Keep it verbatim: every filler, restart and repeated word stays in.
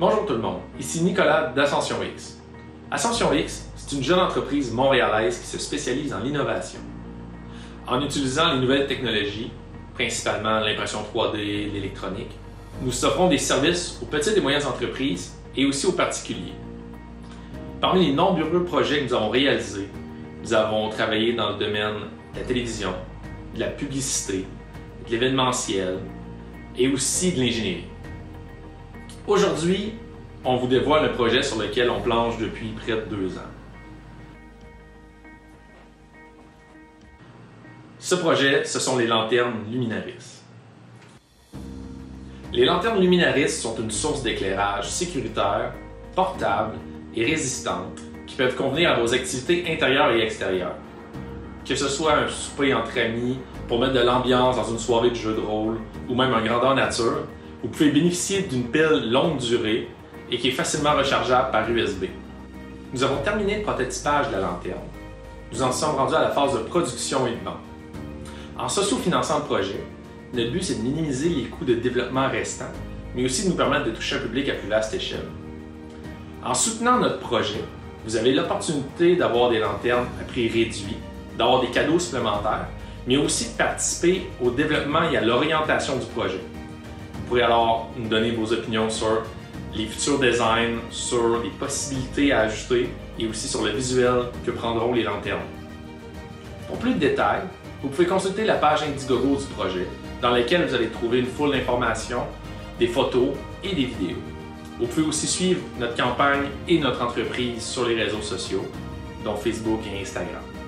Bonjour tout le monde, ici Nicolas d'Ascension X. Ascension X, c'est une jeune entreprise montréalaise qui se spécialise en l'innovation. En utilisant les nouvelles technologies, principalement l'impression trois D, l'électronique, nous offrons des services aux petites et moyennes entreprises et aussi aux particuliers. Parmi les nombreux projets que nous avons réalisés, nous avons travaillé dans le domaine de la télévision, de la publicité, de l'événementiel et aussi de l'ingénierie. Aujourd'hui, on vous dévoile le projet sur lequel on planche depuis près de deux ans. Ce projet, ce sont les lanternes Luminaris. Les lanternes Luminaris sont une source d'éclairage sécuritaire, portable et résistante qui peuvent convenir à vos activités intérieures et extérieures. Que ce soit un souper entre amis pour mettre de l'ambiance dans une soirée de jeu de rôle ou même un grandeur nature, vous pouvez bénéficier d'une pile longue durée et qui est facilement rechargeable par U S B. Nous avons terminé le prototypage de la lanterne. Nous en sommes rendus à la phase de production et de vente. En socio-finançant le projet, notre but c'est de minimiser les coûts de développement restants, mais aussi de nous permettre de toucher un public à plus vaste échelle. En soutenant notre projet, vous avez l'opportunité d'avoir des lanternes à prix réduit, d'avoir des cadeaux supplémentaires, mais aussi de participer au développement et à l'orientation du projet. Vous pourrez alors nous donner vos opinions sur les futurs designs, sur les possibilités à ajouter et aussi sur le visuel que prendront les lanternes. Pour plus de détails, vous pouvez consulter la page Indiegogo du projet, dans laquelle vous allez trouver une foule d'informations, des photos et des vidéos. Vous pouvez aussi suivre notre campagne et notre entreprise sur les réseaux sociaux, dont Facebook et Instagram.